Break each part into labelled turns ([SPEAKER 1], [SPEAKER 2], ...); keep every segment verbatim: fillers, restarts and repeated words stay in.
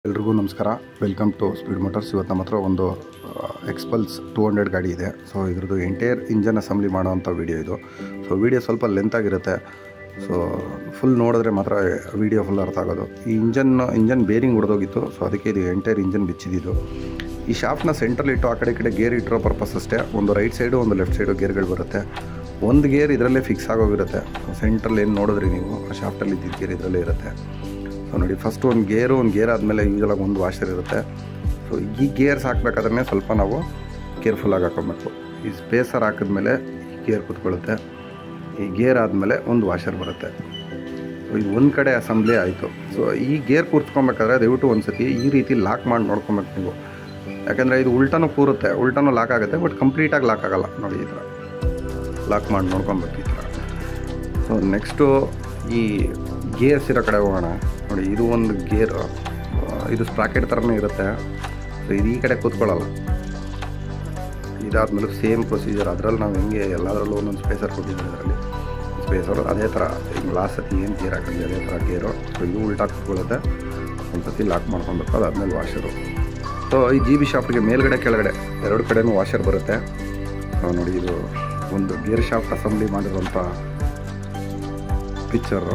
[SPEAKER 1] ಎಲ್ರಿಗೂ ನಮಸ್ಕಾರ. Welcome to speed motors. ಇವತ್ತು ನಮ್ಮ ಹತ್ರ ಒಂದು ಎಕ್ಸ್ಪಲ್ಸ್ ಟೂ ಹಂಡ್ರೆಡ್ ಗಾಡಿ ಇದೆ. ಸೊ ಇದ್ರದ್ದು ಎಂಟೈರ್ ಇಂಜನ್ ಅಸೆಂಬ್ಲಿ ಮಾಡೋವಂಥ ವೀಡಿಯೋ ಇದು. ಸೊ ವೀಡಿಯೋ ಸ್ವಲ್ಪ ಲೆಂತ್ ಆಗಿರುತ್ತೆ. ಸೊ ಫುಲ್ ನೋಡಿದ್ರೆ ಮಾತ್ರ ವೀಡಿಯೋ ಫುಲ್ ಅರ್ಥ ಆಗೋದು. ಈ ಇಂಜನ್ ಇಂಜನ್ ಬೇರಿಂಗ್ ಹೊಡೆದೋಗಿತ್ತು. ಸೊ ಅದಕ್ಕೆ ಇದು ಎಂಟೈರ್ ಇಂಜನ್ ಬಿಚ್ಚಿದ್ದು. ಈ ಶಾಫ್ಟ್ನ ಸೆಂಟ್ರಲ್ಲಿ ಇಟ್ಟು ಆ ಕಡೆ ಈ ಕಡೆ ಗೇರ್ ಇಟ್ಟಿರೋ ಪರ್ಪಸ್ ಅಷ್ಟೇ. ಒಂದು ರೈಟ್ ಸೈಡು ಒಂದು ಲೆಫ್ಟ್ ಸೈಡು ಗೇರ್ಗಳು ಬರುತ್ತೆ. ಒಂದು ಗೇರ್ ಇದರಲ್ಲೇ ಫಿಕ್ಸ್ ಆಗೋಗಿರುತ್ತೆ. ಸೆಂಟ್ರಲ್ಲಿ ಏನು ನೋಡಿದ್ರಿ ನೀವು, ಆ ಶಾಫ್ಟಲ್ಲಿ ಇದ್ದಿದ್ದು ಗೇರ್ ಇದರಲ್ಲೇ ಇರುತ್ತೆ. ಸೊ ನೋಡಿ, ಫಸ್ಟು ಒಂದು ಗೇರು ಒಂದು ಗೇರ್ ಆದಮೇಲೆ ಯೂಶಲಾಗಿ ಒಂದು ವಾಷರ್ ಇರುತ್ತೆ. ಸೊ ಈ ಗೇರ್ಸ್ ಹಾಕ್ಬೇಕಾದ್ರೆ ಸ್ವಲ್ಪ ನಾವು ಕೇರ್ಫುಲ್ಲಾಗಿ ಹಾಕೋಬೇಕು. ಈ ಸ್ಪೇಸರ್ ಹಾಕಿದ್ಮೇಲೆ ಗೇರ್ ಕೂತ್ಕೊಳ್ಳುತ್ತೆ. ಈ ಗೇರ್ ಆದಮೇಲೆ ಒಂದು ವಾಷರ್ ಬರುತ್ತೆ. ಸೊ ಇದು ಒಂದು ಕಡೆ ಅಸೆಂಬ್ಲಿ ಆಯಿತು. ಸೊ ಈ ಗೇರ್ ಕೂರ್ಸ್ಕೊಬೇಕಾದ್ರೆ ದಯವಿಟ್ಟು ಒಂದು ಸತಿ ಈ ರೀತಿ ಲಾಕ್ ಮಾಡಿ ನೋಡ್ಕೊಬೇಕು ನೀವು. ಯಾಕೆಂದರೆ ಇದು ಉಲ್ಟಾನು ಕೂರುತ್ತೆ, ಉಲ್ಟಾನು ಲಾಕ್ ಆಗುತ್ತೆ, ಬಟ್ ಕಂಪ್ಲೀಟಾಗಿ ಲಾಕ್ ಆಗೋಲ್ಲ. ನೋಡಿ ಈ ಥರ ಲಾಕ್ ಮಾಡಿ ನೋಡ್ಕೊಬೇಕು ಈ ಥರ. ಸೊ ನೆಕ್ಸ್ಟು ಈ ಗೇರ್ಸ್ ಇರೋ ಕಡೆ ಹೋಗೋಣ. ನೋಡಿ, ಇದು ಒಂದು ಗೇರ್, ಇದು ಸ್ಪ್ರಾಕೆಟ್ ಥರನೇ ಇರುತ್ತೆ. ಸೊ ಇದು ಈ ಕಡೆ ಕೂತ್ಕೊಳ್ಳಲ್ಲ. ಇದಾದಮೇಲೆ ಸೇಮ್ ಪ್ರೊಸೀಜರ್. ಅದರಲ್ಲಿ ನಾವು ಹೆಂಗೆ ಎಲ್ಲದರಲ್ಲೂ ಒಂದೊಂದು ಸ್ಪೇಸರ್ ಕೊಟ್ಟಿದ್ದೀವಿ. ಅದರಲ್ಲಿ ಸ್ಪೇಸರು ಅದೇ ಥರ ಹಿಂಗೆ ಲಾಸ್ಟ್ ಸತಿ ಏನು ಗೇರ್ ಹಾಕಿದ್ವಿ ಅದೇ ಥರ ಗೇರು. ಸೊ ಇದು ಉಲ್ಟಾ ಕೂತ್ಕೊಳ್ಳುತ್ತೆ. ಒಂದು ಸತಿ ಲಾಕ್ ಮಾಡ್ಕೊಬೇಕು. ಅದಾದಮೇಲೆ ವಾಷರು. ಸೊ ಈ ಜಿ ಬಿ ಶಾಫ್ಟ್ಗೆ ಮೇಲ್ಗಡೆ ಕೆಳಗಡೆ ಎರಡು ಕಡೆಯೂ ವಾಷರ್ ಬರುತ್ತೆ. ಸೊ ನೋಡಿ, ಇದು ಒಂದು ಗೇರ್ ಶಾಫ್ಟ್ ಅಸೆಂಬ್ಲಿ ಮಾಡಿರುವಂಥ ಪಿಕ್ಚರು.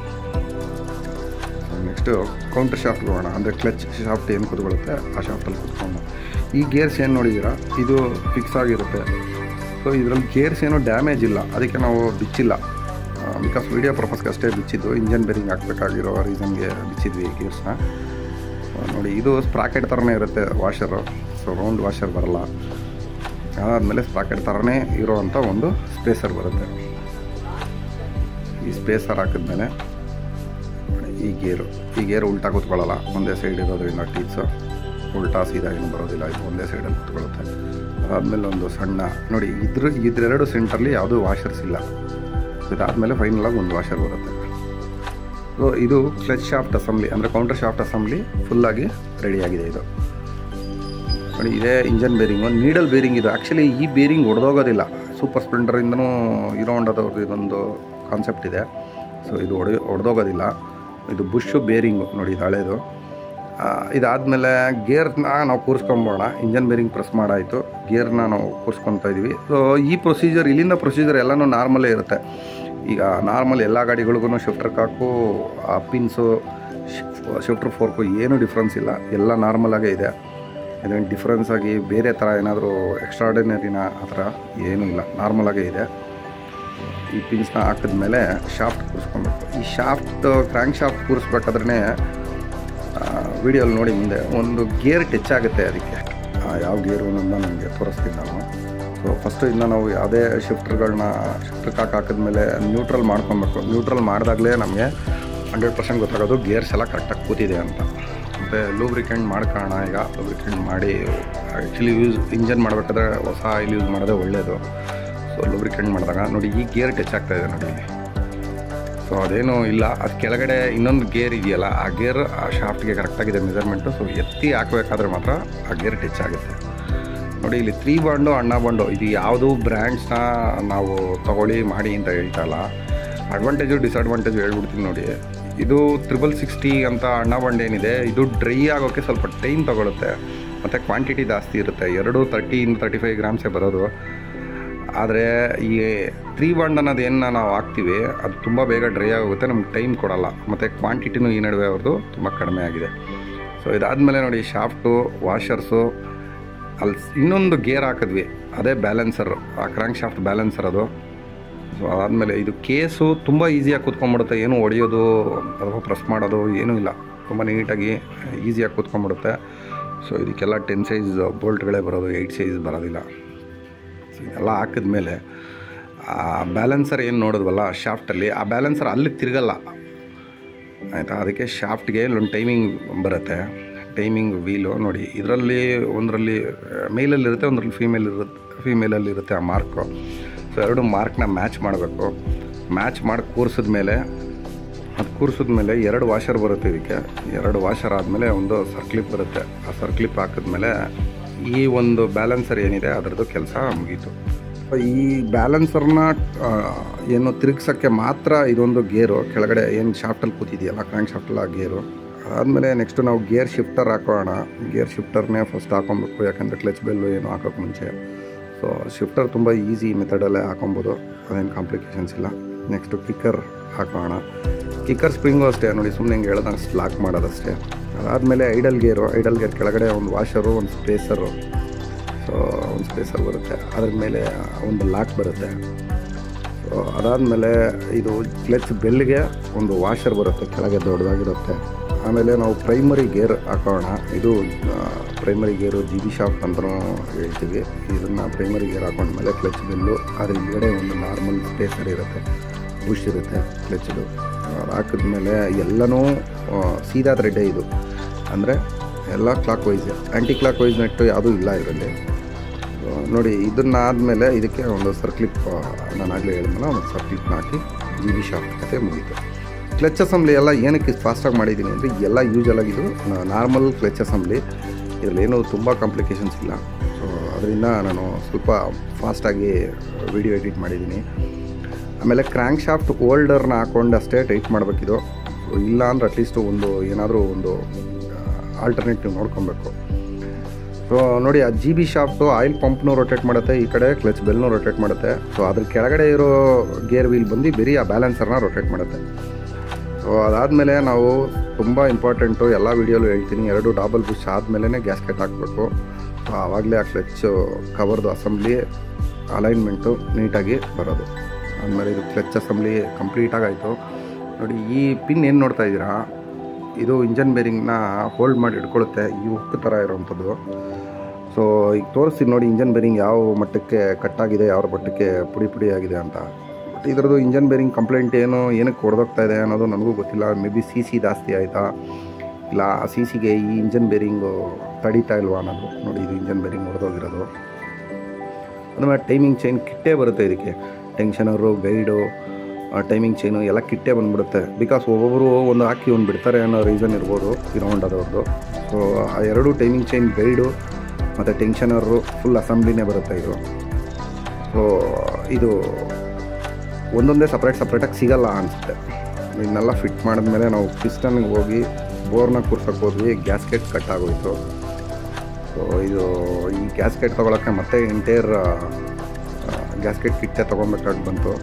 [SPEAKER 1] ನೆಕ್ಸ್ಟು ಕೌಂಟರ್ ಶಾಫ್ಟ್ ಹೋಗೋಣ. ಅಂದರೆ ಕ್ಲಚ್ ಶಾಫ್ಟ್ ಏನು ಕೂತ್ಕೊಳ್ಳುತ್ತೆ ಆ ಶಾಫ್ಟಲ್ಲಿ ಕೂತ್ಕೊಂಡು ಈ ಗೇರ್ಸ್ ಏನು ನೋಡಿದ್ದೀರಾ, ಇದು ಫಿಕ್ಸ್ ಆಗಿರುತ್ತೆ. ಸೊ ಇದರಲ್ಲಿ ಗೇರ್ಸ್ ಏನೂ ಡ್ಯಾಮೇಜ್ ಇಲ್ಲ, ಅದಕ್ಕೆ ನಾವು ಬಿಚ್ಚಿಲ್ಲ. ಬಿಕಾಸ್ ವೀಡಿಯೋ ಪರ್ಪಸ್ಗೆ ಅಷ್ಟೇ ಬಿಚ್ಚಿದ್ದು. ಇಂಜನ್ ಬೇರಿಂಗ್ ಹಾಕಬೇಕಾಗಿರೋ ರೀಸನ್ಗೆ ಬಿಚ್ಚಿದ್ವಿ ಈ ಗೇರ್ಸ್ನ. ನೋಡಿ, ಇದು ಸ್ಪ್ರಾಕೆಟ್ ಥರನೇ ಇರುತ್ತೆ ವಾಷರು. ಸೊ ರೌಂಡ್ ವಾಷರ್ ಬರಲ್ಲ. ಅದಾದಮೇಲೆ ಸ್ಪ್ರಾಕೆಟ್ ಥರನೇ ಇರೋವಂಥ ಒಂದು ಸ್ಪೇಸರ್ ಬರುತ್ತೆ. ಈ ಸ್ಪೇಸರ್ ಹಾಕಿದ್ಮೇಲೆ ಈ ಗೇರು ಈ ಗೇರು ಉಲ್ಟಾ ಕೂತ್ಕೊಳ್ಳಲ್ಲ. ಒಂದೇ ಸೈಡ್ ಇರೋದ್ರಿಂದ ಟೀಪ್ಸು ಉಲ್ಟಾ ಸೀದಾ ಏನು ಬರೋದಿಲ್ಲ. ಇದು ಒಂದೇ ಸೈಡಲ್ಲಿ ಕೂತ್ಕೊಳ್ಳುತ್ತೆ. ಅದಾದಮೇಲೆ ಒಂದು ಸಣ್ಣ ನೋಡಿ, ಇದ್ರ ಇದರೆರಡು ಸೆಂಟ್ರಲ್ಲಿ ಯಾವುದೂ ವಾಷರ್ಸ್ ಇಲ್ಲ. ಇದಾದಮೇಲೆ ಫೈನಲಾಗಿ ಒಂದು ವಾಷರ್ ಬರುತ್ತೆ. ಸೊ ಇದು ಕ್ಲಚ್ ಶಾಫ್ಟ್ ಅಸೆಂಬ್ಲಿ, ಅಂದರೆ ಕೌಂಟರ್ ಶಾಫ್ಟ್ ಅಸೆಂಬ್ಲಿ ಫುಲ್ಲಾಗಿ ರೆಡಿಯಾಗಿದೆ. ಇದು ನೋಡಿ, ಇದೇ ಇಂಜನ್ ಬೇರಿಂಗು, ನೀಡಲ್ ಬೇರಿಂಗ್. ಇದು ಆ್ಯಕ್ಚುಲಿ ಈ ಬೇರಿಂಗ್ ಹೊಡೆದೋಗೋದಿಲ್ಲ. ಸೂಪರ್ ಸ್ಪ್ಲೆಂಡರಿಂದನೂ ಹೀರೋ ಹೋಂಡಾದವ್ರದ್ದು ಇದೊಂದು ಕಾನ್ಸೆಪ್ಟ್ ಇದೆ. ಸೊ ಇದು ಹೊಡೆ ಹೊಡೆದೋಗೋದಿಲ್ಲ. ಇದು ಬುಷು ಬೇರಿಂಗು ನೋಡಿ, ಇದು ಹಳೇದು. ಇದಾದಮೇಲೆ ಗೇರ್ನ ನಾವು ಕೂರಿಸ್ಕೊಂಬೋಣ. ಇಂಜನ್ ಬೇರಿಂಗ್ ಪ್ರೆಸ್ ಮಾಡಾಯಿತು, ಗೇರ್ನ ನಾವು ಕೂರಿಸ್ಕೊತಾ ಇದ್ದೀವಿ. ಸೊ ಈ ಪ್ರೊಸೀಜರ್, ಇಲ್ಲಿಂದ ಪ್ರೊಸೀಜರ್ ಎಲ್ಲನೂ ನಾರ್ಮಲೇ ಇರುತ್ತೆ. ಈಗ ನಾರ್ಮಲ್ ಎಲ್ಲ ಗಾಡಿಗಳಿಗೂ ಶಿಫ್ಟರ್ ಕಾಕು, ಆ ಪಿನ್ಸು, ಶಿಫ್ಟರ್ ಫೋರ್ಕು ಏನೂ ಡಿಫ್ರೆನ್ಸ್ ಇಲ್ಲ. ಎಲ್ಲ ನಾರ್ಮಲಾಗೇ ಇದೆ. ಇದೇನು ಡಿಫ್ರೆನ್ಸ್ ಆಗಿ ಬೇರೆ ಥರ ಏನಾದರೂ ಎಕ್ಸ್ಟ್ರಾರ್ಡಿನರಿನ ಆ ಥರ ಏನೂ ಇಲ್ಲ, ನಾರ್ಮಲಾಗೇ ಇದೆ. ಈ ಪಿನ್ಸ್ನ ಹಾಕಿದ್ಮೇಲೆ ಶಾಫ್ಟ್ ಕೂರಿಸ್ಕೊಬೇಕು. ಈ ಶಾಫ್ಟ್ ಕ್ರ್ಯಾಂಕ್ ಶಾಫ್ಟ್ ಕೂರಿಸ್ಬೇಕಾದ್ರೆ ವಿಡಿಯೋಲ್ಲಿ ನೋಡಿ ಮುಂದೆ ಒಂದು ಗೇರ್ ಟಚ್ ಆಗುತ್ತೆ. ಅದಕ್ಕೆ ಯಾವ ಗೇರು ಅನ್ನೋದನ್ನ ನನಗೆ ತೋರಿಸ್ತೀನಿ ನಾನು. ಸೊ ಫಸ್ಟು ಇನ್ನು ನಾವು ಯಾವುದೇ ಶಿಫ್ಟರ್ಗಳನ್ನ ಶಿಫ್ಟರ್ ಕಾಕ್ ಹಾಕಿದ್ಮೇಲೆ ನ್ಯೂಟ್ರಲ್ ಮಾಡ್ಕೊಬೇಕು. ನ್ಯೂಟ್ರಲ್ ಮಾಡಿದಾಗಲೇ ನಮಗೆ ಹಂಡ್ರೆಡ್ ಪರ್ಸೆಂಟ್ ಗೊತ್ತಾಗೋದು ಗೇರ್ಸ್ ಎಲ್ಲ ಕರೆಕ್ಟಾಗಿ ಕೂತಿದೆ ಅಂತ. ಮತ್ತು ಲೂಬ್ರಿಕೆಂಟ್ ಮಾಡ್ಕೊಳ್ಳೋಣ. ಈಗ ಲೂಬ್ರಿಕೆಂಟ್ ಮಾಡಿ ಆ್ಯಕ್ಚುಲಿ ಯೂಸ್ ಇಂಜನ್ ಮಾಡಬೇಕಾದ್ರೆ ಹೊಸ ಆಯಿಲ್ ಯೂಸ್ ಮಾಡೋದೇ ಒಳ್ಳೆಯದು. ಸೊ ಲೂಬ್ರಿಕೆಂಟ್ ಮಾಡಿದಾಗ ನೋಡಿ, ಈ ಗೇರ್ ಟಚ್ ಆಗ್ತಾಯಿದೆ ನೋಡಿ ಇಲ್ಲಿ. ಸೊ ಅದೇನೂ ಇಲ್ಲ, ಅದು ಕೆಳಗಡೆ ಇನ್ನೊಂದು ಗೇರ್ ಇದೆಯಲ್ಲ, ಆ ಗೇರ್ ಆ ಶಾಫ್ಟ್ಗೆ ಕರೆಕ್ಟಾಗಿದೆ ಮೆಜರ್ಮೆಂಟು. ಸೊ ಎತ್ತಿ ಹಾಕಬೇಕಾದ್ರೆ ಮಾತ್ರ ಆ ಗೇರ್ ಟಚ್ ಆಗುತ್ತೆ ನೋಡಿ. ಇಲ್ಲಿ ತ್ರೀ ಬಾಂಡು ಅಣ್ಣ ಬಾಂಡು, ಇದು ಯಾವುದು ಬ್ರ್ಯಾಂಡ್ಸ್ನ ನಾವು ತೊಗೊಳ್ಳಿ ಮಾಡಿ ಅಂತ ಹೇಳ್ತಾಯಿಲ್ಲ. ಅಡ್ವಾಂಟೇಜು ಡಿಸಡ್ವಾಂಟೇಜು ಹೇಳ್ಬಿಡ್ತೀನಿ ನೋಡಿ. ಇದು ತ್ರಿಬಲ್ ಸಿಕ್ಸ್ಟಿ ಅಂತ ಅಣ್ಣ ಬಾಂಡ್ ಏನಿದೆ, ಇದು ಡ್ರೈ ಆಗೋಕ್ಕೆ ಸ್ವಲ್ಪ ಟೈಮ್ ತೊಗೊಳುತ್ತೆ. ಮತ್ತು ಕ್ವಾಂಟಿಟಿ ಜಾಸ್ತಿ ಇರುತ್ತೆ. ಎರಡು ತರ್ಟಿಯಿಂದ ತರ್ಟಿ ಫೈವ್ ಗ್ರಾಮ್ಸೇ ಬರೋದು. ಆದರೆ ಈ ತ್ರೀ ಬಾಂಡ್ ಅನ್ನೋದೇನು ನಾವು ಹಾಕ್ತೀವಿ ಅದು ತುಂಬ ಬೇಗ ಡ್ರೈ ಆಗೋಗುತ್ತೆ, ನಮ್ಗೆ ಟೈಮ್ ಕೊಡೋಲ್ಲ. ಮತ್ತು ಕ್ವಾಂಟಿಟಿನೂ ಈ ನಡುವೆ ಅವ್ರದ್ದು ತುಂಬ ಕಡಿಮೆ ಆಗಿದೆ. ಸೊ ಇದಾದಮೇಲೆ ನೋಡಿ, ಶಾಫ್ಟು, ವಾಷರ್ಸು, ಅಲ್ಲಿ ಇನ್ನೊಂದು ಗೇರ್ ಹಾಕಿದ್ವಿ, ಅದೇ ಬ್ಯಾಲೆನ್ಸರು, ಆ ಕ್ರ್ಯಾಂಕ್ ಶಾಫ್ಟ್ ಬ್ಯಾಲೆನ್ಸರ್ ಅದು. ಸೊ ಅದಾದಮೇಲೆ ಇದು ಕೇಸು ತುಂಬ ಈಸಿಯಾಗಿ ಕೂತ್ಕೊಂಡ್ಬಿಡುತ್ತೆ. ಏನು ಹೊಡೆಯೋದು ಅಥವಾ ಪ್ರೆಸ್ ಮಾಡೋದು ಏನೂ ಇಲ್ಲ, ತುಂಬ ನೀಟಾಗಿ ಈಸಿಯಾಗಿ ಕೂತ್ಕೊಂಡ್ಬಿಡುತ್ತೆ. ಸೊ ಇದಕ್ಕೆಲ್ಲ ಟೆನ್ ಸೈಜ್ ಬೋಲ್ಟ್ಗಳೇ ಬರೋದು, ಏಯ್ಟ್ ಸೈಜ್ ಬರೋದಿಲ್ಲ. ಸೊ ಇದೆಲ್ಲ ಹಾಕಿದ್ಮೇಲೆ ಆ ಬ್ಯಾಲೆನ್ಸರ್ ಏನು ನೋಡಿದ್ವಲ್ಲ ಶಾಫ್ಟಲ್ಲಿ, ಆ ಬ್ಯಾಲೆನ್ಸರ್ ಅಲ್ಲಿ ತಿರುಗಲ್ಲ ಆಯಿತಾ. ಅದಕ್ಕೆ ಶಾಫ್ಟ್ಗೆ ಇಲ್ಲೊಂದು ಟೈಮಿಂಗ್ ಬರುತ್ತೆ, ಟೈಮಿಂಗ್ ವೀಲು ನೋಡಿ. ಇದರಲ್ಲಿ ಒಂದರಲ್ಲಿ ಮೇಲಲ್ಲಿರುತ್ತೆ, ಒಂದರಲ್ಲಿ ಫೀಮೇಲ್ ಇರುತ್ತೆ ಫೀಮೇಲಲ್ಲಿರುತ್ತೆ ಆ ಮಾರ್ಕು. ಸೊ ಎರಡು ಮಾರ್ಕ್ನ ಮ್ಯಾಚ್ ಮಾಡಬೇಕು. ಮ್ಯಾಚ್ ಮಾಡಿ ಕೂರಿಸಿದ್ಮೇಲೆ ಅದು ಕೂರಿಸಿದ್ಮೇಲೆ ಎರಡು ವಾಷರ್ ಬರುತ್ತೆ ಇದಕ್ಕೆ. ಎರಡು ವಾಷರ್ ಆದಮೇಲೆ ಒಂದು ಸರ್ಕ್ಲಿಪ್ ಬರುತ್ತೆ. ಆ ಸರ್ಕ್ಲಿಪ್ ಹಾಕಿದ್ಮೇಲೆ ಈ ಒಂದು ಬ್ಯಾಲೆನ್ಸರ್ ಏನಿದೆ ಅದರದ್ದು ಕೆಲಸ ಮುಗೀತು. ಈ ಬ್ಯಾಲೆನ್ಸರ್ನ ಏನು ತಿರುಗ್ಸೋಕ್ಕೆ ಮಾತ್ರ ಇದೊಂದು ಗೇರು, ಕೆಳಗಡೆ ಏನು ಶಾಫ್ಟಲ್ಲಿ ಕೂತಿದೆಯಲ್ಲ ಕ್ರ್ಯಾಂಕ್ ಶಾಫ್ಟಲ್ಲ ಗೇರು, ಅದಾದಮೇಲೆ ನೆಕ್ಸ್ಟು ನಾವು ಗೇರ್ ಶಿಫ್ಟರ್ ಹಾಕೋಣ. ಗೇರ್ ಶಿಫ್ಟರ್ನೇ ಫಸ್ಟ್ ಹಾಕೊಬೇಕು, ಯಾಕಂದರೆ ಕ್ಲಚ್ ಬೆಲ್ಲು ಏನು ಹಾಕೋಕ್ಕೆ ಮುಂಚೆ. ಸೊ ಶಿಫ್ಟರ್ ತುಂಬ ಈಸಿ ಮೆಥಡಲ್ಲೇ ಹಾಕೊಬೋದು, ಅದೇನು ಕಾಂಪ್ಲಿಕೇಶನ್ಸ್ ಇಲ್ಲ. ನೆಕ್ಸ್ಟು ಕಿಕ್ಕರ್ ಹಾಕೋಣ. ಕಿಕ್ಕರ್ ಸ್ಪ್ರಿಂಗು ಅಷ್ಟೇ ನೋಡಿ, ಸುಮ್ಮನೆ ಹಿಂಗೆ ಹೇಳ್ದಂಗೆ ಲಾಕ್ ಮಾಡೋದಷ್ಟೇ. ಅದಾದಮೇಲೆ ಐಡಲ್ ಗೇರು, ಐಡಲ್ ಗೇರ್ ಕೆಳಗಡೆ ಒಂದು ವಾಷರು, ಒಂದು ಸ್ಪೇಸರು, ಸೊ ಒಂದು ಸ್ಪೇಸರ್ ಬರುತ್ತೆ, ಅದ್ರ ಮೇಲೆ ಒಂದು ಲಾಕ್ ಬರುತ್ತೆ. ಸೊ ಅದಾದಮೇಲೆ ಇದು ಕ್ಲಚ್ ಬೆಲ್ಗೆ ಒಂದು ವಾಷರ್ ಬರುತ್ತೆ, ಕೆಳಗೆ ದೊಡ್ಡದಾಗಿರುತ್ತೆ. ಆಮೇಲೆ ನಾವು ಪ್ರೈಮರಿ ಗೇರ್ ಹಾಕೋಣ. ಇದು ಪ್ರೈಮರಿ ಗೇರು ಜಿ ಬಿ ಶಾಫ್ಟ್ ಅಂತಲೂ ಹೇಳ್ತೀವಿ. ಇದನ್ನು ಪ್ರೈಮರಿ ಗೇರ್ ಹಾಕೊಂಡ್ಮೇಲೆ ಕ್ಲಚ್ ಬೆಲ್ಲು, ಅದ್ರ ಹಿಂದ್ಗಡೆ ಒಂದು ನಾರ್ಮಲ್ ಸ್ಪೇಸರ್ ಇರುತ್ತೆ, ಬುಷ್ ಇರುತ್ತೆ ಕ್ಲಚ್ದು. ಅದು ಹಾಕಿದ್ಮೇಲೆ ಎಲ್ಲನೂ ಸೀದಾ ಥ್ರೆಡ್ಡೇ ಇದು, ಅಂದರೆ ಎಲ್ಲ clockwise, anticlockwise nut ಯಾವುದೂ ಇಲ್ಲ ಇದರಲ್ಲಿ ನೋಡಿ. ಇದನ್ನಾದಮೇಲೆ ಇದಕ್ಕೆ ಒಂದು ಸರ್ಕ್ಲಿಪ್, ನಾನು ಆಗಲೇ ಹೇಳಿದ್ನಲ್ಲ, ಒಂದು ಸರ್ಕ್ಲಿಪ್ನ ಹಾಕಿ ಜಿ ಬಿ ಶಾಫ್ಟ್ ಕತೆ ಮುಗೀತು. ಕ್ಲಚ್ ಅಸೆಂಬ್ಲಿ ಎಲ್ಲ ಏನಕ್ಕೆ ಫಾಸ್ಟಾಗಿ ಮಾಡಿದ್ದೀನಿ ಅಂದರೆ ಎಲ್ಲ ಯೂಶಲಾಗಿದ್ದು ನಾರ್ಮಲ್ ಕ್ಲಚ್ ಅಸೆಂಬ್ಲಿ, ಇದರಲ್ಲೇನು ತುಂಬ ಕಾಂಪ್ಲಿಕೇಶನ್ಸ್ ಇಲ್ಲ. ಸೊ ಅದರಿಂದ ನಾನು ಸ್ವಲ್ಪ ಫಾಸ್ಟಾಗಿ ವಿಡಿಯೋ ಎಡಿಟ್ ಮಾಡಿದ್ದೀನಿ. ಆಮೇಲೆ ಕ್ರ್ಯಾಂಕ್ ಶಾಫ್ಟ್ ಹೋಲ್ಡರ್ನ ಹಾಕ್ಕೊಂಡು ಅಷ್ಟೇ ಟೈಟ್ ಮಾಡಬೇಕಿದು, ಇಲ್ಲ ಅಂದರೆ ಅಟ್ಲೀಸ್ಟು ಒಂದು ಏನಾದರೂ ಒಂದು ಆಲ್ಟರ್ನೇಟಿವ್ ನೋಡ್ಕೊಬೇಕು. ಸೊ ನೋಡಿ, ಆ ಜಿ ಬಿ ಶಾಫ್ಟು ಆಯಿಲ್ ಪಂಪ್ನೂ ರೊಟೇಟ್ ಮಾಡುತ್ತೆ, ಈ ಕಡೆ ಕ್ಲಚ್ ಬೆಲ್ನೂ ರೊಟೇಟ್ ಮಾಡುತ್ತೆ. ಸೊ ಅದ್ರ ಕೆಳಗಡೆ ಇರೋ ಗೇರ್ ವೀಲ್ ಬಂದು ಬರೀ ಆ ಬ್ಯಾಲೆನ್ಸರ್ನ ರೊಟೇಟ್ ಮಾಡುತ್ತೆ. ಸೊ ಅದಾದಮೇಲೆ ನಾವು ತುಂಬ ಇಂಪಾರ್ಟೆಂಟು, ಎಲ್ಲ ವೀಡಿಯೋಲು ಹೇಳ್ತೀನಿ, ಎರಡು ಡಬಲ್ ಬುಷ್ ಆದಮೇಲೆ ಗ್ಯಾಸ್ಕೆಟ್ ಹಾಕಬೇಕು. ಸೊ ಆವಾಗಲೇ ಆ ಕ್ಲಚ್ ಕವರ್ದು ಅಸೆಂಬ್ಲಿ ಅಲೈನ್ಮೆಂಟು ನೀಟಾಗಿ ಬರೋದು. ಆದಮೇಲೆ ಇದು ಕ್ಲಚ್ ಅಸೆಂಬ್ಲಿ ಕಂಪ್ಲೀಟಾಗಿ ಆಯಿತು. ನೋಡಿ, ಈ ಪಿನ್ ಏನು ನೋಡ್ತಾ ಇದ್ದೀರಾ, ಇದು ಇಂಜನ್ ಬೇರಿಂಗ್ನ ಹೋಲ್ಡ್ ಮಾಡಿ ಇಟ್ಕೊಳ್ಳುತ್ತೆ, ಈ ಉಕ್ಕು ಥರ ಇರೋವಂಥದ್ದು. ಸೊ ಈಗ ತೋರಿಸ್ತೀನಿ ನೋಡಿ, ಇಂಜನ್ ಬೇರಿಂಗ್ ಯಾವ ಮಟ್ಟಕ್ಕೆ ಕಟ್ಟಾಗಿದೆ, ಯಾವ ಮಟ್ಟಕ್ಕೆ ಪುಡಿ ಪುಡಿ ಆಗಿದೆ ಅಂತ. ಬಟ್ ಇದರದ್ದು ಇಂಜನ್ ಬೇರಿಂಗ್ ಕಂಪ್ಲೇಂಟ್ ಏನು, ಏನಕ್ಕೆ ಹೊಡೆದೋಗ್ತಾ ಇದೆ ಅನ್ನೋದು ನನಗೂ ಗೊತ್ತಿಲ್ಲ. ಮೇ ಬಿ ಸಿ ಸಿ ಜಾಸ್ತಿ ಆಯಿತಾ, ಇಲ್ಲ ಆ ಸಿ ಸಿಗೆ ಈ ಇಂಜನ್ ಬೇರಿಂಗು ತಡೀತಾ ಇಲ್ವಾ ಅನ್ನೋದು. ನೋಡಿ, ಇದು ಇಂಜನ್ ಬೇರಿಂಗ್ ಹೊಡೆದೋಗಿರೋದು. ಆಮೇಲೆ ಟೈಮಿಂಗ್ ಚೈನ್ ಕಿಟ್ಟೇ ಬರುತ್ತೆ ಇದಕ್ಕೆ, ಟೆನ್ಷನರು, ಗೈಡು, ಟೈಮಿಂಗ್ ಚೈನು ಎಲ್ಲ ಕಿಟ್ಟೇ ಬಂದುಬಿಡುತ್ತೆ. ಬಿಕಾಸ್ ಒಬ್ಬೊಬ್ಬರು ಒಂದು ಹಾಕಿ ಒಂದು ಬಿಡ್ತಾರೆ ಅನ್ನೋ ರೀಸನ್ ಇರ್ಬೋದು ಇದು ಹೊಂಡದವ್ರದ್ದು. ಸೊ ಆ ಎರಡು ಟೈಮಿಂಗ್ ಚೈನ್, ಗೈಡು ಮತ್ತು ಟೆನ್ಷನರು ಫುಲ್ ಅಸೆಂಬ್ಲಿನೇ ಬರುತ್ತೆ ಇದು. ಸೊ ಇದು ಒಂದೊಂದೇ ಸಪ್ರೇಟ್ ಸಪ್ರೇಟಾಗಿ ಸಿಗಲ್ಲ ಅನಿಸುತ್ತೆ. ಇದನ್ನೆಲ್ಲ ಫಿಟ್ ಮಾಡಿದ್ಮೇಲೆ ನಾವು ಪಿಸ್ಟನ್ಗೆ ಹೋಗಿ ಬೋರ್ನ ಕೂರ್ಸೋಕ್ಕೆ ಹೋದ್ವಿ, ಗ್ಯಾಸ್ಕೆಟ್ ಕಟ್ ಆಗೋಯಿತು. ಸೊ ಇದು ಈ ಗ್ಯಾಸ್ಕೆಟ್ ತೊಗೊಳಕ್ಕೆ ಮತ್ತೆ ಎಂಟೈರ್ ಗ್ಯಾಸ್ಕೆಟ್ ಕಿಟ್ಟೇ ತೊಗೊಬೇಕಾಗಿ ಬಂತು.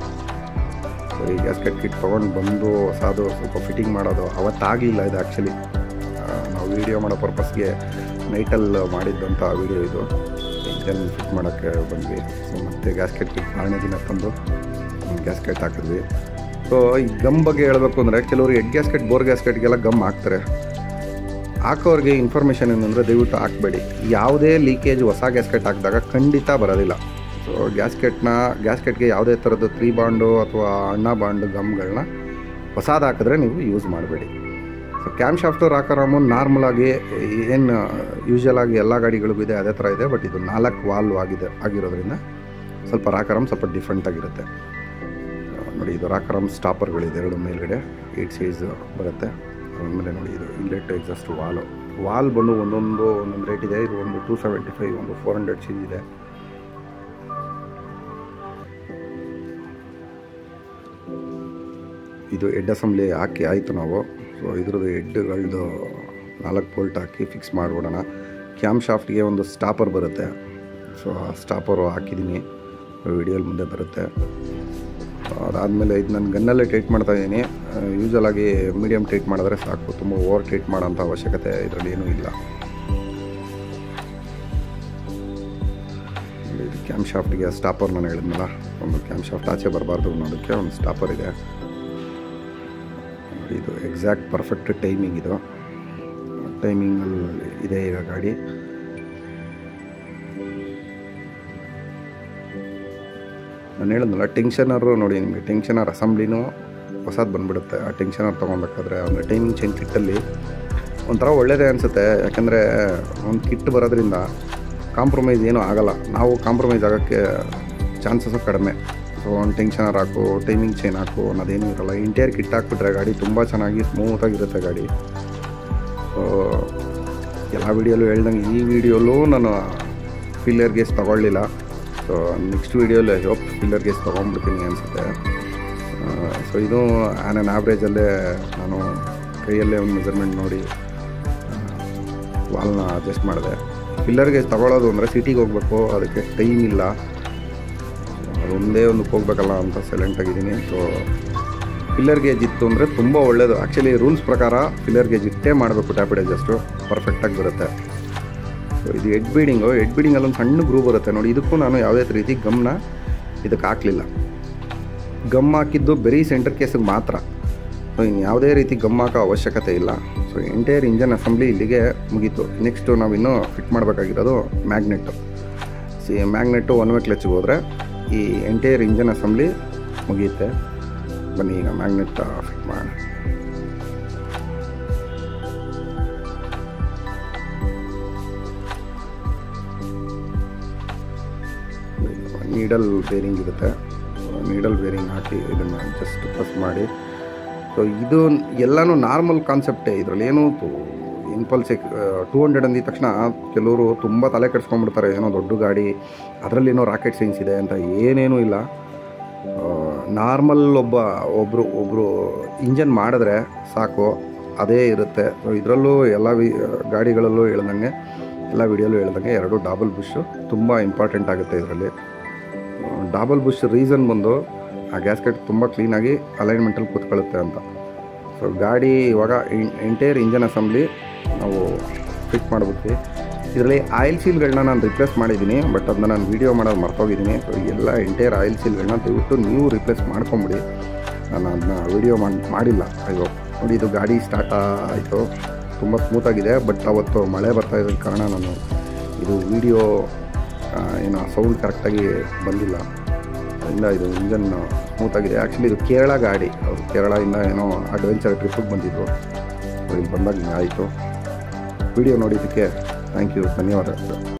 [SPEAKER 1] ಸೊ ಈ ಗ್ಯಾಸ್ಕೆಟ್ ಕಿಟ್ ತೊಗೊಂಡು ಬಂದು ಹೊಸದು ಸ್ವಲ್ಪ ಫಿಟ್ಟಿಂಗ್ ಮಾಡೋದು ಅವತ್ತಾಗಲಿಲ್ಲ. ಇದು ಆ್ಯಕ್ಚುಲಿ ನಾವು ವೀಡಿಯೋ ಮಾಡೋ ಪರ್ಪಸ್ಗೆ ನೈಟಲ್ಲಿ ಮಾಡಿದ್ದಂಥ ವೀಡಿಯೋ ಇದು. ಇಂಜನ್ ಫಿಟ್ ಮಾಡೋಕ್ಕೆ ಬಂದ್ವಿ. ಸೊ ಮತ್ತು ಗ್ಯಾಸ್ಕೆಟ್ ಕಿಟ್ ಮಾರನೇ ದಿನ ತಂದು ಗ್ಯಾಸ್ಕೆಟ್ ಹಾಕಿದ್ವಿ. ಸೊ ಈ ಗಮ್ ಬಗ್ಗೆ ಹೇಳಬೇಕು ಅಂದರೆ, ಕೆಲವರು ಹೆಡ್ ಗ್ಯಾಸ್ಕೆಟ್, ಬೋರ್ ಗ್ಯಾಸ್ಕೆಟ್ಗೆಲ್ಲ ಗಮ್ ಹಾಕ್ತಾರೆ. ಹಾಕೋರಿಗೆ ಇನ್ಫಾರ್ಮೇಷನ್ ಏನಂದರೆ, ದಯವಿಟ್ಟು ಹಾಕಬೇಡಿ. ಯಾವುದೇ ಲೀಕೇಜ್ ಹೊಸ ಗ್ಯಾಸ್ಕೆಟ್ ಹಾಕಿದಾಗ ಖಂಡಿತ ಬರೋದಿಲ್ಲ. ಸೊ ಗ್ಯಾಸ್ಕೆಟ್ನ ಗ್ಯಾಸ್ಕೆಟ್ಗೆ ಯಾವುದೇ ಥರದ್ದು ತ್ರೀ ಬಾಂಡು ಅಥವಾ ಅಣ್ಣ ಬಾಂಡು ಗಮ್ಗಳನ್ನ ಹೊಸದು ಹಾಕಿದ್ರೆ ನೀವು ಯೂಸ್ ಮಾಡಬೇಡಿ. ಸೊ ಕ್ಯಾಮ್ ಶಾಫ್ಟು ರಾಕರಾಮು ನಾರ್ಮಲಾಗಿ ಏನು ಯೂಶಲಾಗಿ ಎಲ್ಲ ಗಾಡಿಗಳಿಗೂ ಇದೆ ಅದೇ ಥರ ಇದೆ. ಬಟ್ ಇದು ನಾಲ್ಕು ವಾಲ್ವ್ ಆಗಿದೆ ಆಗಿರೋದ್ರಿಂದ ಸ್ವಲ್ಪ ರಾಕರಾಮ್ ಸ್ವಲ್ಪ ಡಿಫ್ರೆಂಟಾಗಿರುತ್ತೆ ನೋಡಿ. ಇದು ರಾಕರಾಮ್ ಸ್ಟಾಪರ್ಗಳಿದೆ ಎರಡು ಮೇಲ್ಗಡೆ, ಏಟ್ ಸೈಜ್ ಬರುತ್ತೆ. ಆಮೇಲೆ ನೋಡಿ, ಇದು ಇನ್ಲೆಟ್ ಎಕ್ಸಾಸ್ಟ್ ವಾಲು ವಾಲ್ ಬಂದು ಒಂದೊಂದು ಒಂದೊಂದು ರೇಟ್ ಇದೆ. ಇದು ಒಂದು ಟೂ ಸೆವೆಂಟಿ ಫೈವ್, ಒಂದು ಫೋರ್ ಹಂಡ್ರೆಡ್ ಸೀಜ್ ಇದೆ. ಇದು ಹೆಡ್ ಅಸೆಂಬ್ಲಿ ಹಾಕಿ ಆಯಿತು ನಾವು. ಸೊ ಇದ್ರದ್ದು ಹೆಡ್ಗಳದ್ದು ನಾಲ್ಕು ಬೋಲ್ಟ್ ಹಾಕಿ ಫಿಕ್ಸ್ ಮಾಡಿಬಿಡೋಣ. ಕ್ಯಾಮ್ ಶಾಫ್ಟ್ಗೆ ಒಂದು ಸ್ಟಾಪರ್ ಬರುತ್ತೆ. ಸೊ ಆ ಸ್ಟಾಪರು ಹಾಕಿದ್ದೀನಿ, ವಿಡಿಯೋಲಿ ಮುಂದೆ ಬರುತ್ತೆ. ಅದಾದಮೇಲೆ ಇದು ನಾನು ಗನ್ನಲ್ಲೇ ಟೈಟ್ ಮಾಡ್ತಾಯಿದ್ದೀನಿ. ಯೂಶಲಾಗಿ ಮೀಡಿಯಮ್ ಟೈಟ್ ಮಾಡಿದ್ರೆ ಸಾಕು, ತುಂಬ ಓವರ್ ಟೈಟ್ ಮಾಡೋಂಥ ಅವಶ್ಯಕತೆ ಇದರಲ್ಲಿ ಏನೂ ಇಲ್ಲ. ಇದು ಕ್ಯಾಮ್ ಶಾಫ್ಟ್ಗೆ ಸ್ಟಾಪರ್ ನಾನು ಹೇಳಿದ್ನಲ್ಲ, ಒಂದು ಕ್ಯಾಮ್ ಶಾಫ್ಟ್ ಆಚೆ ಬರಬಾರ್ದು ಅನ್ನೋದಕ್ಕೆ ಒಂದು ಸ್ಟಾಪರ್ ಇದೆ. ಇದು ಎಕ್ಸಾಕ್ಟ್ ಪರ್ಫೆಕ್ಟ್ ಟೈಮಿಂಗ್, ಇದು ಟೈಮಿಂಗಲ್ಲಿ ಇದೆ ಈಗ ಗಾಡಿ. ನಾನು ಹೇಳಿದ್ನಲ್ಲ, ಟೆನ್ಷನರು ನೋಡಿ, ನಿಮಗೆ ಟೆನ್ಷನರ್ ಅಸೆಂಬ್ಲಿನೂ ಹೊಸದು ಬಂದುಬಿಡುತ್ತೆ. ಆ ಟೆನ್ಷನರ್ ತೊಗೊಬೇಕಾದ್ರೆ ಅಂದರೆ ಟೈಮಿಂಗ್ ಚೈನ್ ಕಿಟ್ಟಲ್ಲಿ ಒಂಥರ ಒಳ್ಳೆಯದೇ ಅನಿಸುತ್ತೆ. ಯಾಕೆಂದರೆ ಒಂದು ಕಿಟ್ ಬರೋದ್ರಿಂದ ಕಾಂಪ್ರಮೈಸ್ ಏನೂ ಆಗೋಲ್ಲ. ನಾವು ಕಾಂಪ್ರಮೈಸ್ ಆಗೋಕ್ಕೆ ಚಾನ್ಸಸ್ಸು ಕಡಿಮೆ. ಸೊ ಒಂದು ಟೆನ್ಷನರ್ ಹಾಕು, ಟೈಮಿಂಗ್ ಚೈನ್ ಹಾಕು ಅನ್ನೋದೇನೂ ಇರೋಲ್ಲ. ಇಂಟೈರ್ ಕಿಟ್ ಹಾಕ್ಬಿಟ್ರೆ ಗಾಡಿ ತುಂಬ ಚೆನ್ನಾಗಿ ಸ್ಮೂತಾಗಿರುತ್ತೆ ಗಾಡಿ. ಸೊ ಎಲ್ಲ ವೀಡಿಯೋಲು ಹೇಳ್ದಂಗೆ ಈ ವಿಡಿಯೋಲೂ ನಾನು ಫಿಲ್ಲರ್ ಗೇಸ್ ತೊಗೊಳ್ಳಿಲ್ಲ. ಸೊ ನೆಕ್ಸ್ಟ್ ವೀಡಿಯೋಲಿ ಹೋಪ್ ಫಿಲ್ಲರ್ ಗೇಸ್ ತೊಗೊಂಡ್ಬಿಡ್ತೀನಿ ಅನಿಸುತ್ತೆ. ಸೊ ಇದು ಆ್ಯನ್ ಆ್ಯನ್ ಆ್ಯಾವ್ರೇಜಲ್ಲೇ ನಾನು ಕೈಯಲ್ಲೇ ಒಂದು ಮೆಜರ್ಮೆಂಟ್ ನೋಡಿ ವಾಲ್ನ ಅಡ್ಜಸ್ಟ್ ಮಾಡಿದೆ. ಫಿಲ್ಲರ್ಗೆ ತಗೊಳ್ಳೋದು ಅಂದರೆ ಸಿಟಿಗೆ ಹೋಗಬೇಕು, ಅದಕ್ಕೆ ಟೈಮ್ ಇಲ್ಲ, ಅದೊಂದೇ ಒಂದು ಹೋಗ್ಬೇಕಲ್ಲ ಅಂತ ಸೈಲೆಂಟಾಗಿದ್ದೀನಿ. ಸೊ ಫಿಲ್ಲರ್ ಗೇಜ್ ಇತ್ತು ಅಂದರೆ ತುಂಬ ಒಳ್ಳೆಯದು. ಆ್ಯಕ್ಚುಲಿ ರೂಲ್ಸ್ ಪ್ರಕಾರ ಫಿಲ್ಲರ್ ಗೇಜ್ ಇಟ್ಟೇ ಮಾಡಬೇಕು, ಟ್ಯಾಪಿಡ್ ಅಡ್ಜಸ್ಟು ಪರ್ಫೆಕ್ಟಾಗಿ ಬರುತ್ತೆ. ಸೊ ಇದು ಹೆಡ್ ಬೀಡಿಂಗು, ಹೆಡ್ ಬೀಡಿಂಗಲ್ಲಿ ಒಂದು ಸಣ್ಣ ಗ್ರೂ ಬರುತ್ತೆ ನೋಡಿ. ಇದಕ್ಕೂ ನಾನು ಯಾವುದೇ ರೀತಿ ಗಮ್ನ ಇದಕ್ಕೆ ಹಾಕಲಿಲ್ಲ. ಗಮ್ ಹಾಕಿದ್ದು ಬರೀ ಸೆಂಟರ್ ಕೇಸಿಗೆ ಮಾತ್ರ. ಸೊ ಇನ್ನು ಯಾವುದೇ ರೀತಿ ಗಮ್ ಹಾಕೋ ಅವಶ್ಯಕತೆ ಇಲ್ಲ. ಸೊ ಎಂಟೈರ್ ಇಂಜನ್ ಅಸೆಂಬ್ಲಿ ಇಲ್ಲಿಗೆ ಮುಗೀತು. ನೆಕ್ಸ್ಟು ನಾವಿನ್ನೂ ಫಿಟ್ ಮಾಡಬೇಕಾಗಿರೋದು ಮ್ಯಾಗ್ನೆಟ್ಟು. ಸಿ ಮ್ಯಾಗ್ನೆಟ್ಟು ಒನ್ ವೇ ಕ್ಲಚ್ಗೆ ಹೋದರೆ ಈ ಎಂಟೈರ್ ಇಂಜನ್ ಅಸೆಂಬ್ಲಿ ಮುಗಿಯುತ್ತೆ. ಬನ್ನಿ ಈಗ ಮ್ಯಾಗ್ನೆಟ್ ಫಿಟ್ ಮಾಡೋಣ. ನೀಡಲ್ ಬೇರಿಂಗ್ ಇರುತ್ತೆ, ನೀಡಲ್ ಬೇರಿಂಗ್ ಹಾಕಿ ಇದನ್ನು ಜಸ್ಟ್ ಪ್ರೆಸ್ ಮಾಡಿ. ಸೊ ಇದು ಎಲ್ಲನೂ ನಾರ್ಮಲ್ ಕಾನ್ಸೆಪ್ಟೇ, ಇದರಲ್ಲಿ ಏನೂ ಇಂಪಲ್ಸ್ ಟೂ ಹಂಡ್ರೆಡ್ ಅಂದಿದ ತಕ್ಷಣ ಕೆಲವರು ತುಂಬ ತಲೆ ಕೆಡಿಸ್ಕೊಂಡ್ಬಿಡ್ತಾರೆ, ಏನೋ ದೊಡ್ಡ ಗಾಡಿ ಅದರಲ್ಲೇನೋ ರಾಕೆಟ್ ಸೈನ್ಸ್ ಇದೆ ಅಂತ. ಏನೇನೂ ಇಲ್ಲ, ನಾರ್ಮಲ್ ಒಬ್ಬ ಒಬ್ಬರು ಒಬ್ಬರು ಇಂಜನ್ ಮಾಡಿದ್ರೆ ಸಾಕು, ಅದೇ ಇರುತ್ತೆ. ಸೊ ಇದರಲ್ಲೂ ಎಲ್ಲ ವಿ ಗಾಡಿಗಳಲ್ಲೂ ಹೇಳ್ದಂಗೆ, ಎಲ್ಲ ವಿಡಿಯೋಲ್ಲೂ ಹೇಳ್ದಂಗೆ ಎರಡು ಡಬಲ್ ಬುಷು ತುಂಬ ಇಂಪಾರ್ಟೆಂಟ್ ಆಗುತ್ತೆ ಇದರಲ್ಲಿ. ಡಬಲ್ ಬುಷ್ ರೀಸನ್ ಬಂದು ಆ ಗ್ಯಾಸ್ಕೆಟ್ ತುಂಬ ಕ್ಲೀನಾಗಿ ಅಲೈನ್ಮೆಂಟಲ್ಲಿ ಕೂತ್ಕೊಳ್ಳುತ್ತೆ ಅಂತ. ಸೊ ಗಾಡಿ ಇವಾಗ ಎಂಟೈರ್ ಇಂಜನ್ ಅಸೆಂಬ್ಲಿ ನಾವು ಫಿಟ್ ಮಾಡ್ಬಿಡ್ತೀವಿ. ಇದರಲ್ಲಿ ಆಯಿಲ್ ಸೀಲ್ಗಳನ್ನ ನಾನು ರಿಪ್ಲೇಸ್ ಮಾಡಿದ್ದೀನಿ, ಬಟ್ ಅದನ್ನ ನಾನು ವೀಡಿಯೋ ಮಾಡೋದು ಮರ್ತೋಗಿದ್ದೀನಿ. ಸೊ ಎಲ್ಲ ಎಂಟೈರ್ ಆಯಿಲ್ ಸೀಲ್ಗಳನ್ನ ದಯವಿಟ್ಟು ನೀವು ರಿಪ್ಲೇಸ್ ಮಾಡ್ಕೊಂಬಿಡಿ, ನಾನು ಅದನ್ನ ವೀಡಿಯೋ ಮಾಡಿ ಮಾಡಿಲ್ಲ. ಅಯ್ಯೋ ನೋಡಿ, ಇದು ಗಾಡಿ ಸ್ಟಾರ್ಟ್ ಆಯಿತು, ತುಂಬ ಸ್ಮೂತಾಗಿದೆ. ಬಟ್ ಅವತ್ತು ಮಳೆ ಬರ್ತಾ ಇದ್ದ ಕಾರಣ ನಾನು ಇದು ವೀಡಿಯೋ ಏನೋ ಸೌಂಡ್ ಕರೆಕ್ಟಾಗಿ ಬಂದಿಲ್ಲ. ಇಂದ ಇದು ಇಂಜನ್ ಸ್ಮೂತಾಗಿದೆ. ಆ್ಯಕ್ಚುಲಿ ಇದು ಕೇರಳ ಗಾಡಿ, ಅವರು ಕೇರಳದಿಂದ ಏನೋ ಅಡ್ವೆಂಚರ್ ಟ್ರಿಪ್ಪಿಗೆ ಬಂದಿದ್ದರು. ಇಲ್ಲಿ ಬಂದಾಗ ಆಯಿತು. ವಿಡಿಯೋ ನೋಡಿದ್ದಕ್ಕೆ ಥ್ಯಾಂಕ್ ಯು, ಧನ್ಯವಾದ.